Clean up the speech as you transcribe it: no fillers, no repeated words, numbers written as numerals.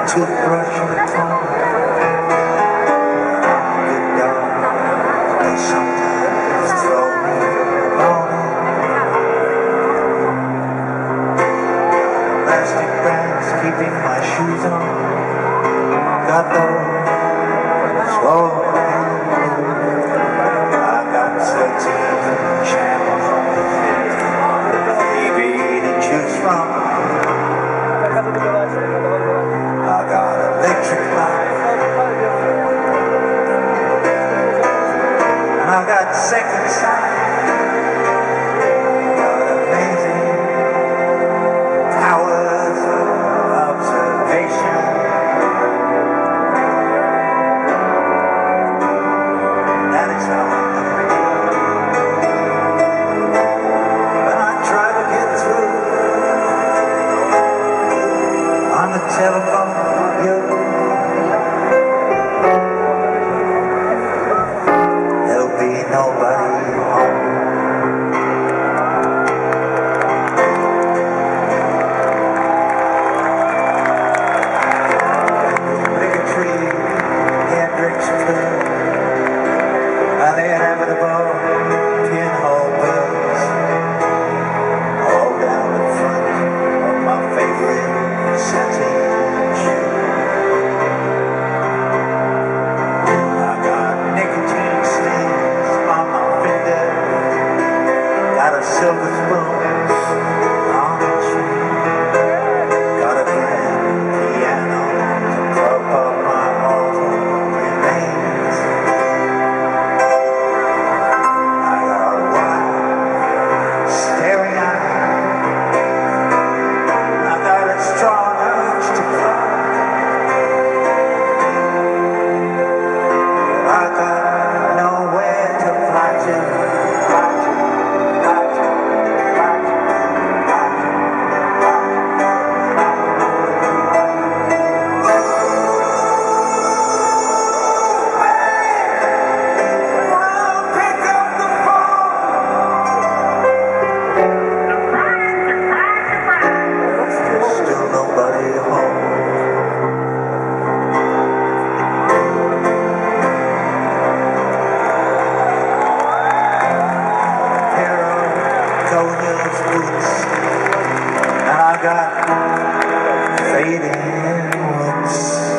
toothbrush and a comb. Good dog, they sometimes throw me a bone. Plastic bags keeping my shoes on. Got those swollen hands. I got 13 channels. Maybe to choose from. I got electric light, and I got second sight. Got amazing powers of observation. That is how I know. When I try to get through on the telephone, there'll be nobody home. Bigotry, Hendrix Club, the inevitable pinhole bills, all down in front of my favorite satin shoe. I got nicotine stains on my finger, got a silver spoon on the chin, got a grand piano to prop up my mortal remains. I got a wide staring eye, I got a strong urge to cry. I got nowhere to fly to, fly to, fly to, fly to, fly to, I'll pick up the phone. Still nobody home. Boots, and I got fading looks.